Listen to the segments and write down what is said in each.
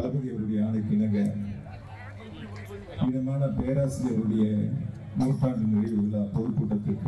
தளபதி அவருடைய ஆணைக்கு இணங்க இதமான பேராசிரியருடைய நூற்றாண்டு நிறைவு விழா பொதுக்கூட்டத்திற்கு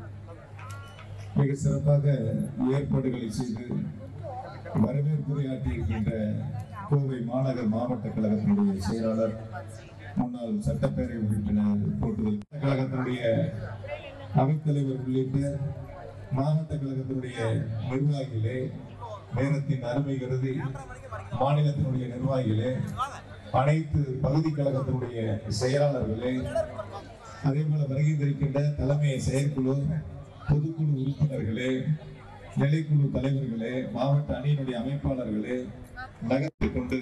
மிக சிறப்பாக ஏற்பாடுகளை செய்து வரவேற்புரையாற்றி இருக்கின்ற கோவை மாநகர் மாவட்ட கழகத்தினுடைய செயலாளர் முன்னாள் சட்டப்பேரவை உறுப்பினர் போட்டுதல் கழகத்தினுடைய அவைத்தலைவர் உள்ளிட்ட மாவட்ட கழகத்தினுடைய நிர்வாகிகளே, நேரத்தின் அருமை கருதி மாநிலத்தினுடைய நிர்வாகிகளே, அனைத்து பகுதி கழகத்தினுடைய செயலாளர்களே, அதே போல வருகின்றிருக்கின்ற தலைமை செயற்குழு பொதுக்குழு உறுப்பினர்களே, நிலைக்குழு தலைவர்களே, மாவட்ட அணியினுடைய அமைப்பாளர்களே, நகர்த்தி கொண்டு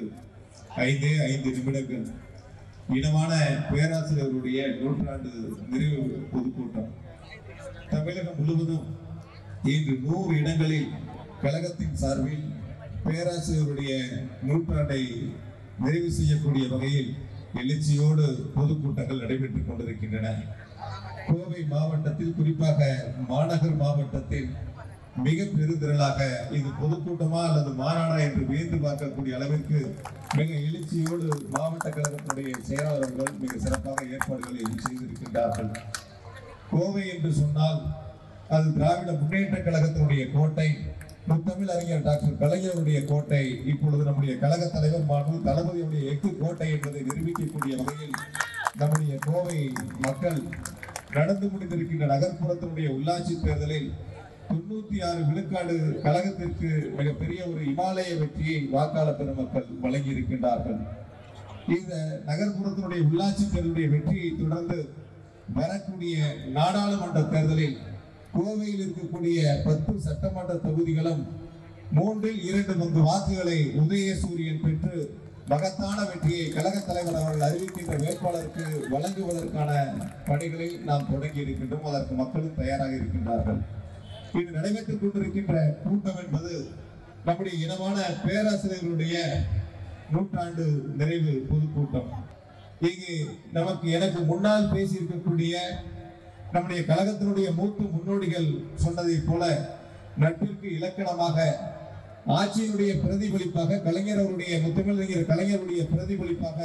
5 நிமிடங்கள் இனமான பேராசிரியர்களுடைய நூற்றாண்டு நிறைவு பொதுக்கூட்டம் தமிழகம் முழுவதும் இன்று 100 இடங்களில் கழகத்தின் சார்பில் பேராசிரியருடைய நூற்றாண்டை நிறைவு செய்யக்கூடிய வகையில் எழுச்சியோடு பொதுக்கூட்டங்கள் நடைபெற்றுக் கொண்டிருக்கின்றன. கோவை மாவட்டத்தில், குறிப்பாக மாநகர் மாவட்டத்தில் மிக பெருந்திரளாக இது பொதுக்கூட்டமா அல்லது மாநாடா என்று வியந்து பார்க்கக்கூடிய அளவிற்கு மிக எழுச்சியோடு மாவட்ட கழகத்தினுடைய செயலாளர்கள் மிக சிறப்பாக ஏற்பாடுகளை செய்திருக்கின்றார்கள். கோவை என்று சொன்னால் அது திராவிட முன்னேற்ற கழகத்தினுடைய கோட்டை, முத்தமிழ் அறிஞர் டாக்டர் கலைஞருடைய கோட்டை, இப்பொழுது நம்முடைய கழக தலைவர் மாண்பு தளபதியுடைய எஃகு கோட்டை என்பதை நிரூபிக்கக்கூடிய வகையில் நம்முடைய கோவை மக்கள் நடந்து முடிந்திருக்கின்ற நகர்ப்புறத்தினுடைய உள்ளாட்சி தேர்தலில் 96 விழுக்காடு கழகத்திற்கு மிகப்பெரிய ஒரு இமாலய வெற்றியை வாக்காளர் பெருமக்கள் வழங்கி இருக்கின்றார்கள். இந்த நகர்ப்புறத்தினுடைய உள்ளாட்சி தேர்தலுடைய வெற்றியை தொடர்ந்து வரக்கூடிய நாடாளுமன்ற தேர்தலில் கோவையில் இருக்கக்கூடிய 10 சட்டமன்ற தொகுதிகளும் 3/2 பங்கு வாக்குகளை உதயசூரியன் பெற்று மகத்தான வெற்றியை கழக தலைவர் அவர்கள் அறிவிக்கின்ற வேட்பாளருக்கு வழங்குவதற்கான பணிகளை நாம் தொடங்கி இருக்கின்றோம். அதற்கு மக்களும் தயாராக இருக்கின்றார்கள். இது நடைபெற்றுக் கொண்டிருக்கின்ற கூட்டம் என்பது நம்முடைய இனமான பேராசிரியர்களுடைய நூற்றாண்டு நிறைவு பொதுக்கூட்டம். இங்கு எனக்கு முன்னால் பேசியிருக்கக்கூடிய நம்முடைய கழகத்தினுடைய மூத்த முன்னோடிகள் சொன்னதை போல நட்பிற்கு இலக்கணமாக ஆட்சியினுடைய பிரதிபலிப்பாக கலைஞர் அவருடைய முத்தமிழறிஞர் கலைஞருடைய பிரதிபலிப்பாக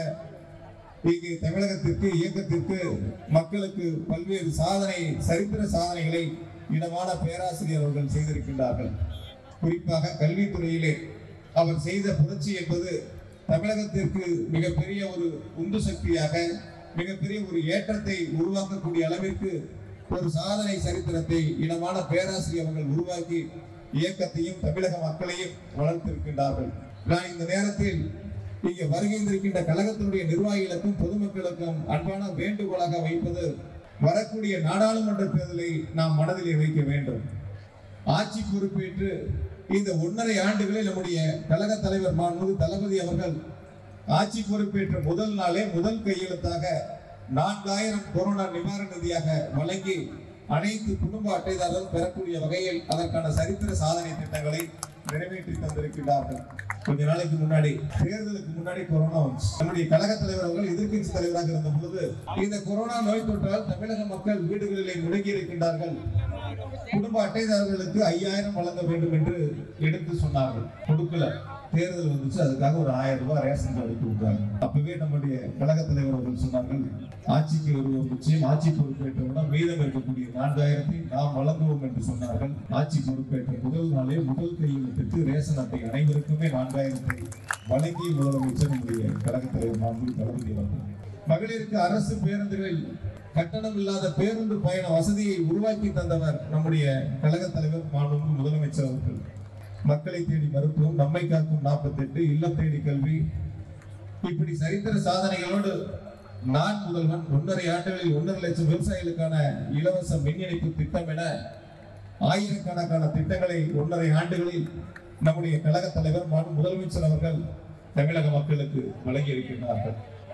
இங்கு தமிழகத்திற்கு, இயக்கத்திற்கு, மக்களுக்கு பல்வேறு சரித்திர சாதனைகளை இனமான பேராசிரியர் அவர்கள் செய்திருக்கின்றார்கள். குறிப்பாக கல்வித்துறையிலே அவர் செய்த புரட்சி என்பது தமிழகத்திற்கு மிகப்பெரிய ஒரு உந்து சக்தியாக, மிகப்பெரிய ஒரு ஏற்றத்தை உருவாக்கக்கூடிய அளவிற்கு ஒரு சாதனை சரித்திரத்தை இனமான பேராசிரியர் அவர்கள் உருவாக்கி இயக்கத்தையும் தமிழக மக்களையும் வளர்த்திருக்கின்றார்கள். நான் இந்த நேரத்தில் இங்கே வருகின்றிருக்கின்ற கழகத்தினுடைய நிர்வாகிகளுக்கும் பொதுமக்களுக்கும் அன்பான வேண்டுகோளாக வைப்பது, வரக்கூடிய நாடாளுமன்ற தேர்தலை நாம் மனதிலே வைக்க வேண்டும். ஆட்சி பொறுப்பேற்று இந்த 1.5 ஆண்டுகளில் நம்முடைய கழக தலைவர் மாண்புமிகு தளபதி அவர்கள் ஆட்சி பொறுப்பேற்ற முதல் நாளே முதல் கையெழுத்தாக 4000 கொரோனா நிவாரண நிதியாக வழங்கி அனைத்து குடும்ப அட்டைதாரர்கள் பெறக்கூடிய வகையில் அதற்கான சரித்திர சாதனை திட்டங்களை நிறைவேற்றி தந்திருக்கிறார்கள். கொஞ்ச நாளைக்கு முன்னாடி, தேர்தலுக்கு முன்னாடி கொரோனா வந்துச்சு. நம்முடைய கழக தலைவர் அவர்கள் எதிர்க்கட்சி தலைவராக இருந்த பொழுது இந்த கொரோனா நோய் தொற்றால் தமிழக மக்கள் வீடுகளிலே முடங்கி இருக்கின்றார்கள், குடும்ப அட்டைதாரர்களுக்கு 5000 வழங்க வேண்டும் என்று எடுத்து சொன்னார்கள். கொடுக்கல. தேர்தல் வந்துச்சு, அதுக்காக ஒரு 1000 ரூபாய் ரேஷன் கார்டு கொடுத்தாங்க. அப்பவே நம்முடைய கழக தலைவர் அவர்கள் சொன்னார்கள், ஆட்சிக்கு வருவோம் நிச்சயம், ஆட்சி பொறுப்பேற்றவுடன் மீதம் இருக்கக்கூடிய 4000 நாம் வழங்குவோம் என்று சொன்னார்கள். ஆட்சி பொறுப்பேற்ற முதல் நாளே முதல் கையெழுத்திட்டு ரேஷன் அட்டை அனைவருக்குமே 4000 வழங்கி முதலமைச்சர் நம்முடைய கழக தலைவர் மாண்புமிகு தளபதி அவர்கள். மகளிருக்கு அரசு பேருந்துகளில் கட்டணம் இல்லாத பேருந்து பயண வசதியை உருவாக்கி தந்தவர் நம்முடைய கழக தலைவர் மாண்புமிகு முதலமைச்சர் அவர்கள். மக்களை தேடி மருத்துவம், நம்மை காக்கும் 48, இல்லம் தேடி கல்வி, இப்படி சரித்திர சாதனைகளோடு நான் முதல்வன், 1.5 ஆண்டுகளில் 1.5 லட்சம் விவசாயிகளுக்கான இலவச மின் இணைப்பு திட்டம் என ஆயிரக்கணக்கான திட்டங்களை 1.5 ஆண்டுகளில் நம்முடைய கழக தலைவர் முதலமைச்சர் அவர்கள் தமிழக மக்களுக்கு வழங்கி இருக்கின்றார்கள்.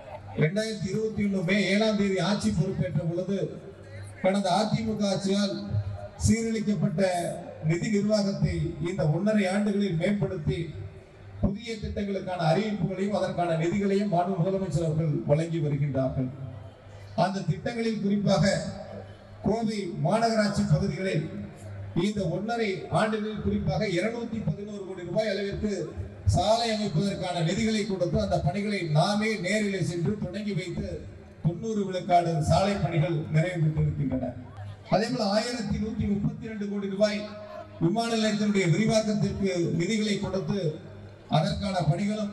2021 மே 7ஆம் தேதி ஆட்சி பொறுப்பேற்ற பொழுது கடந்த அதிமுக ஆட்சியால் சீரழிக்கப்பட்ட நிதி நிர்வாகத்தை இந்த 1.5 ஆண்டுகளில் மேம்படுத்தி புதிய திட்டங்களுக்கான அறிவிப்புகளையும் அதற்கான நிதிகளையும் மாண்புமிகு முதலமைச்சர் அவர்கள் வழங்கி வருகின்றார்கள். அந்த திட்டங்களில் குறிப்பாக கோவை மாநகராட்சி பகுதிகளில் இந்த 1.5 ஆண்டுகளில் குறிப்பாக 211 கோடி ரூபாய் அளவிற்கு சாலை அமைப்பதற்கான நிதிகளை கொடுத்து அந்த பணிகளை நாமே நேரிலே சென்று தொடங்கி வைத்து 90 விழுக்காடு சாலை பணிகள் நிறைவு பெற்றிருக்கின்றன. அதே போல 1132 கோடி ரூபாய் விமான நிலையத்தினுடைய விரிவாக்கத்திற்கு நிதிகளை கொடுத்து அதற்கான பணிகளும்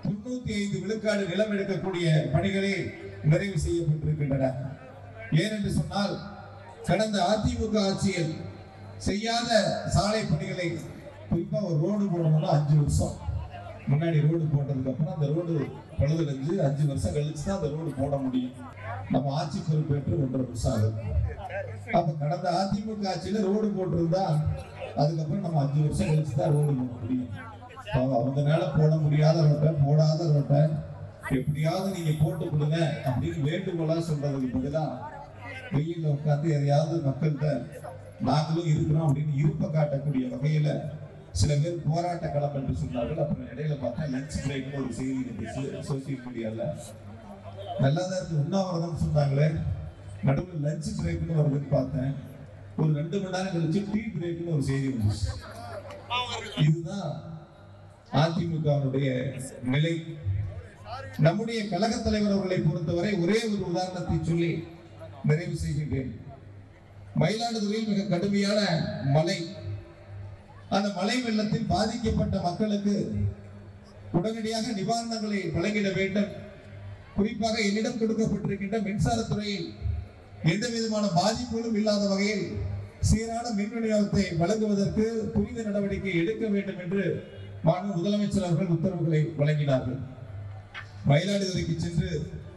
95 விழுக்காடு நிலம் எடுக்கக்கூடிய பணிகளே நிறைவு செய்யப்பட்டிருக்கின்றன. ஏனென்று சொன்னால் கடந்த அதிமுக ஆட்சியில் செய்யாத சாலை பணிகளை, குறிப்பா ஒரு ரோடு போடணும்னா 5 வருஷம் முன்னாடி ரோடு போட்டதுக்கு அப்புறம் அந்த ரோடு பழுதடைஞ்சு 5 வருஷம் கழிச்சு தான் அந்த ரோடு போட முடியும். நம்ம ஆட்சி பொறுப்பேற்று 1.5 வருஷம் ஆகுது. அப்ப கடந்த அதிமுக ஆட்சியில ரோடு போட்டிருந்தா அதுக்கப்புறம் நம்ம 5 வருஷம் கழிச்சு தான் ரோடு போட முடியும். அவங்க மேல போட முடியாத ரோட்டை, போடாத ரோட்டை எப்படியாவது நீங்க போட்டு கொடுங்க அப்படின்னு வேண்டுகோளா சொல்றதுக்கு பதிலா வெயில்ல உட்காந்து எதையாவது மக்கள்கிட்ட நாங்களும் இருக்கிறோம் அப்படின்னு இருப்ப காட்டக்கூடிய வகையில சில பேர் போராட்ட களம் என்று சொன்னார்கள். அப்புறம் இடையில பார்த்தா லஞ்ச் பிரேக்னு ஒரு செய்தி இருந்துச்சு சோசியல் மீடியால. நல்லாதான் இருக்கு, உண்ணாவிரதம் சொன்னாங்களே, நடுவில் லஞ்ச் பிரேக்னு வருதுன்னு பார்த்தேன். ஒரு 2 மணி நேரம் கழிச்சு டீ பிரேக்னு ஒரு செய்தி வந்துச்சு. இதுதான் அதிமுகவுடைய நிலை. நம்முடைய கழக தலைவர் அவர்களை பொறுத்தவரை ஒரே ஒரு உதாரணத்தை சொல்லி நிறைவு செய்கின்றேன். மயிலாடுதுறையில் மிக கடுமையான மழை. அந்த மழை வெள்ளத்தில் பாதிக்கப்பட்ட மக்களுக்கு உடனடியாக நிவாரணங்களை வழங்கிட வேண்டும். குறிப்பாக என்னிடம் கொடுக்கப்பட்டிருக்கின்ற மின்சாரத்துறையில் எந்த விதமான பாதிப்புகளும் இல்லாத வகையில் சீரான மின் விநியோகத்தை வழங்குவதற்கு துரித நடவடிக்கை எடுக்க வேண்டும் என்று மாண்பு முதலமைச்சர் அவர்கள் உத்தரவுகளை வழங்கினார்கள். மயிலாடுதுறைக்கு சென்று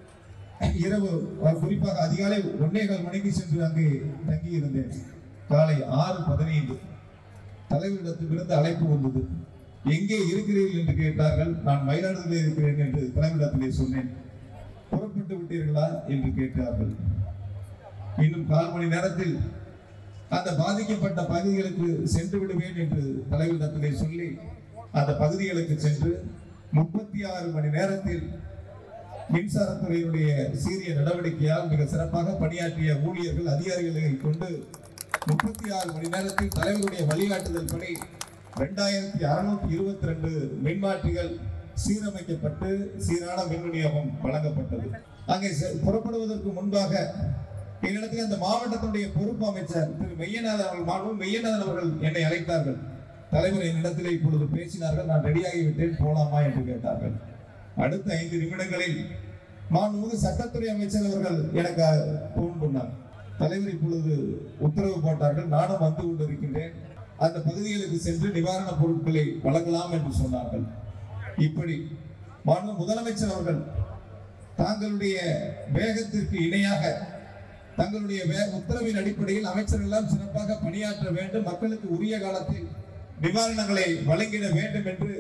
இரவு, குறிப்பாக அதிகாலை 1:15 மணிக்கு சென்று அங்கே தங்கி இருந்தேன். காலை 6:15 தலைவரிடத்திலிருந்து அழைப்பு வந்தது. எங்கே இருக்கிறீர்கள் என்று கேட்டார்கள். நான் மயிலாடுதுறையில் இருக்கிறேன் என்று தலைவரிடத்திலே சொன்னேன். புறப்பட்டு விட்டீர்களா என்று கேட்டார்கள். இன்னும் 1/4 மணி நேரத்தில் அந்த பாதிக்கப்பட்ட பகுதிகளுக்கு சென்று விடுவேன் என்று தலைவரிடத்திலே சொல்லி அந்த பகுதிகளுக்கு சென்று 36 மணி நேரத்தில் மின்சாரத்துறையினுடைய சீரிய நடவடிக்கையால் மிக சிறப்பாக பணியாற்றிய ஊழியர்கள் அதிகாரிகளை கொண்டு 36 மணி நேரத்தில் தலைவருடைய வழிகாட்டுதல் படி 2622 மின்மாற்றிகள் சீரமைக்கப்பட்டு சீரான மின் விநியோகம் வழங்கப்பட்டது. அங்கே புறப்படுவதற்கு முன்பாக என்னிடத்தில் அந்த மாவட்டத்தினுடைய பொறுப்பு அமைச்சர் திரு மெய்யநாதன் அவர்கள் என்னை அழைத்தார்கள். தலைவர் என்னிடத்தில் இப்பொழுது பேசினார்கள், நான் ரெடியாகிவிட்டேன், போலாமா என்று கேட்டார்கள். அடுத்த 5 நிமிடங்களில் மாண்புமிகு சட்டத்துறை அமைச்சர் அவர்கள் எனக்கு போன் பண்ணார். தலைவர் இப்பொழுது உத்தரவு போட்டார்கள், நானும் வந்து கொண்டிருக்கின்றேன், அந்த பகுதிகளுக்கு சென்று நிவாரணப் பொருட்களை வழங்கலாம் என்று சொன்னார்கள். இப்படி மாண்பு முதலமைச்சர் அவர்கள் தாங்களுடைய வேகத்திற்கு இணையாக தங்களுடைய உத்தரவின் அடிப்படையில் அமைச்சர்கள் எல்லாம் சிறப்பாக பணியாற்ற வேண்டும், மக்களுக்கு உரிய காலத்தில் நிவாரணங்களை வழங்கிட வேண்டும் என்று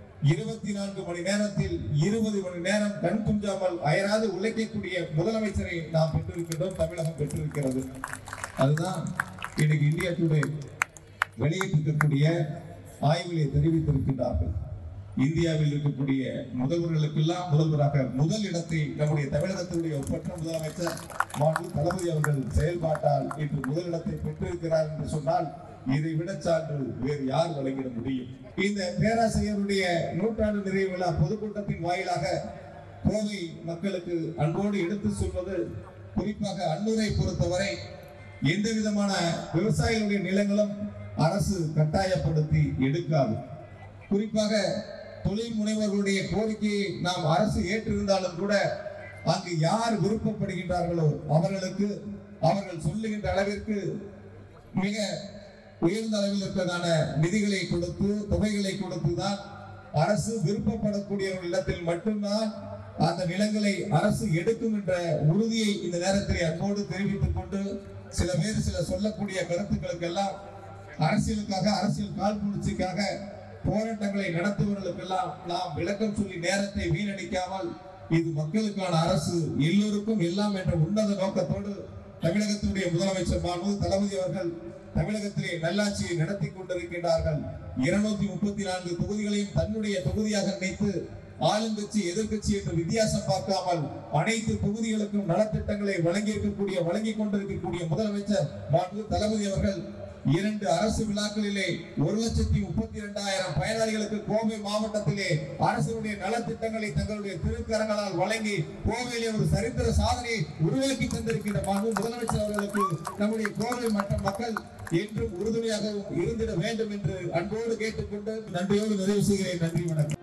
24 மணி நேரத்தில் 20 மணி நேரம் கண் துஞ்சாமல் அயராது உழைக்கக்கூடிய முதலமைச்சரை நாம் பெற்றிருக்கின்றோம், தமிழகம் பெற்றிருக்கிறது. அதுதான் இன்னைக்கு இந்தியா டுடே வெளியிட்டிருக்கக்கூடிய ஆய்விலே தெரிவித்திருக்கின்றார்கள். இந்தியாவில் இருக்கக்கூடிய முதல்வர்களுக்கெல்லாம் முதல்வராக முதல் இடத்தை நம்முடைய தமிழகத்தினுடைய ஒப்பற்ற முதலமைச்சர் மாண்பு தளபதி அவர்கள் செயல்பாட்டால் இன்று முதலிடத்தை பெற்றிருக்கிறார் என்று சொன்னால் இதை விட சான்று வேறு யார் வழங்கிட முடியும்? இந்த பேராசிரியருடைய 100ஆண்டு நிறைவு விழா பொதுக்கூட்டத்தின் வாயிலாக கோவை மக்களுக்கு அன்போடு எடுத்து சொல்வது, குறிப்பாக அன்னூரை பொறுத்தவரை எந்த விதமான விவசாயிகளுடைய நிலங்களும் அரசு கட்டாயப்படுத்தி எடுக்காது. குறிப்பாக தொழில் முனைவர்களுடைய கோரிக்கையை நாம் அரசு ஏற்றிருந்தாலும் கூட அங்கு யார் விருப்பப்படுகின்றார்களோ அவர்களுக்கு அவர்கள் சொல்லுகின்ற அளவிற்கு மிக உயர்ந்த அளவில் இருக்கிறதான நிதிகளை கொடுத்து தொகைகளை கொடுத்துதான் அரசு விருப்பப்படக்கூடியவர்கள் இடத்தில் மட்டும்தான் அந்த நிலங்களை அரசு எடுக்கும் என்ற உறுதியை இந்த நேரத்தில் அன்போடு தெரிவித்துக் கொண்டு, சில பேர் சில சொல்லக்கூடிய கருத்துக்களுக்கெல்லாம் அரசியலுக்காக அரசியல் காழ்ப்புணர்ச்சிக்காக போராட்டங்களை நடத்துவர்களுக்கெல்லாம் நாம் விளக்கம் சொல்லி நேரத்தை வீணடிக்காமல் இது மக்களுக்கான அரசு, எல்லோருக்கும் எல்லாம் என்ற உன்னத நோக்கத்தோடு தமிழகத்தினுடைய முதலமைச்சர் மாண்பு தளபதி அவர்கள் தமிழகத்திலே நல்லாட்சியை நடத்தி கொண்டிருக்கின்றார்கள். 234 தொகுதிகளையும் தன்னுடைய தொகுதியாக நினைத்து ஆளுங்கட்சி எதிர்கட்சி என்று வித்தியாசம் பார்க்காமல் அனைத்து தொகுதிகளுக்கும் நலத்திட்டங்களை வழங்கிக் கொண்டிருக்கக்கூடிய முதலமைச்சர் மாண்பு தளபதி அவர்கள் 2 அரசு விழாக்களிலே 1,32,000 பயனாளிகளுக்கு கோவை மாவட்டத்திலே அரசுடைய நலத்திட்டங்களை தங்களுடைய திருக்கரங்களால் வழங்கி கோவையிலே ஒரு சரித்திர சாதனையை உருவாக்கி தந்திருக்கின்ற முதலமைச்சர் அவர்களுக்கு நம்முடைய கோவை மக்கள் என்றும் உறுதுணையாகவும் இருந்திட வேண்டும் என்று அன்போடு கேட்டுக்கொண்டு நன்றியோடு நிறைவு செய்கிறேன். நன்றி, வணக்கம்.